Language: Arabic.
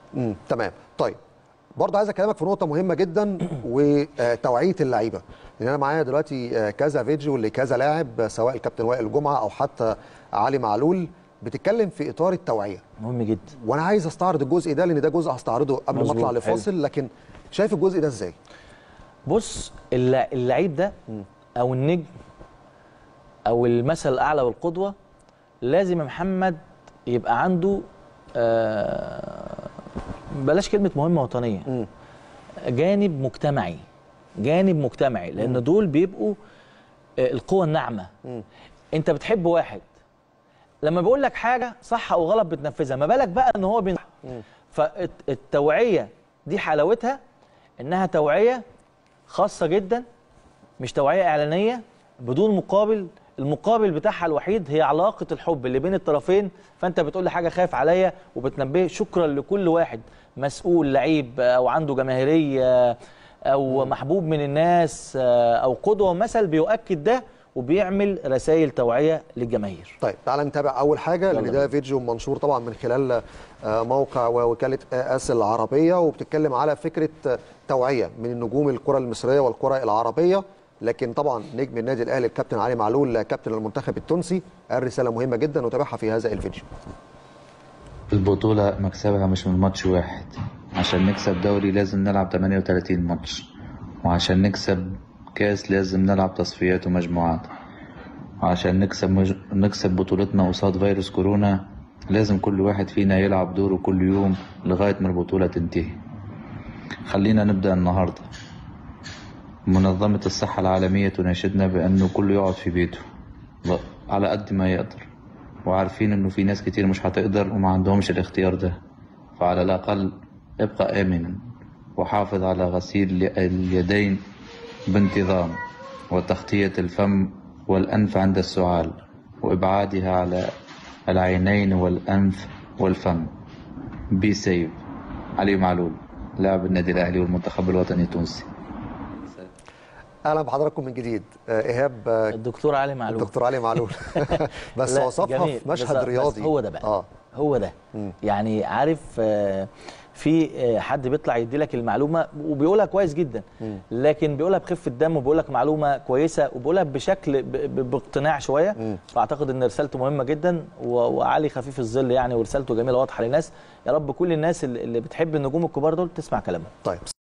تمام. طيب برضه عايز اكلمك في نقطه مهمه جدا وتوعيه اللعيبه، لان انا معايا دلوقتي كذا فيديو لكذا لاعب سواء الكابتن وائل جمعه او حتى علي معلول بتتكلم في اطار التوعيه. مهم جدا. وانا عايز استعرض الجزء ده لان ده جزء هستعرضه قبل ما اطلع لفاصل، لكن شايف الجزء ده ازاي؟ بص، اللعيب ده او النجم او المثل الاعلى والقدوه لازم يا محمد يبقى عنده بلاش كلمه مهمه وطنيه، جانب مجتمعي. جانب مجتمعي، لان دول بيبقوا القوه الناعمه. انت بتحب واحد لما بيقول لك حاجه صح او غلط بتنفذها، ما بالك بقى ان هو بينصح. فالتوعيه دي حلاوتها انها توعيه خاصه جدا، مش توعيه اعلانيه بدون مقابل. المقابل بتاعها الوحيد هي علاقه الحب اللي بين الطرفين. فانت بتقول لي حاجه خايف عليا وبتنبهه. شكرا لكل واحد مسؤول، لعيب او عنده جماهيريه او محبوب من الناس او قدوه ومثل بيؤكد ده وبيعمل رسائل توعيه للجماهير. طيب تعال نتابع اول حاجه، لان ده فيديو منشور طبعا من خلال موقع ووكاله آس العربيه، وبتتكلم على فكره توعيه من النجوم الكره المصريه والكره العربيه. لكن طبعا نجم النادي الاهلي الكابتن علي معلول كابتن المنتخب التونسي قال رساله مهمه جدا نتابعها في هذا الفيديو. البطوله مكسبها مش من ماتش واحد. عشان نكسب دوري لازم نلعب 38 ماتش، وعشان نكسب كاس لازم نلعب تصفيات ومجموعات، وعشان نكسب بطولتنا قصاد فيروس كورونا لازم كل واحد فينا يلعب دوره كل يوم لغاية ما البطولة تنتهي. خلينا نبدأ النهاردة. منظمة الصحة العالمية تناشدنا بأنه كله يقعد في بيته على قد ما يقدر، وعارفين أنه في ناس كتير مش هتقدر وما عندهمش الاختيار ده، فعلى الأقل ابقى آمنا وحافظ على غسيل اليدين بانتظام، وتغطية الفم والأنف عند السعال، وإبعادها على العينين والأنف والفم. بي سيف. علي معلول، لاعب النادي الأهلي والمنتخب الوطني التونسي. اهلا بحضراتكم من جديد. ايهاب، الدكتور علي معلول. الدكتور علي معلول بس وصفها في مشهد رياضي. بس هو ده بقى هو ده. يعني عارف في حد بيطلع يدي لك المعلومه وبيقولها كويس جدا، لكن بيقولها بخفه دم وبيقول لك معلومه كويسه وبيقولها بشكل باقتناع شويه. فاعتقد ان رسالته مهمه جدا، وعلي خفيف الظل يعني، ورسالته جميله واضحه للناس. يا رب كل الناس اللي بتحب النجوم الكبار دول تسمع كلامهم. طيب.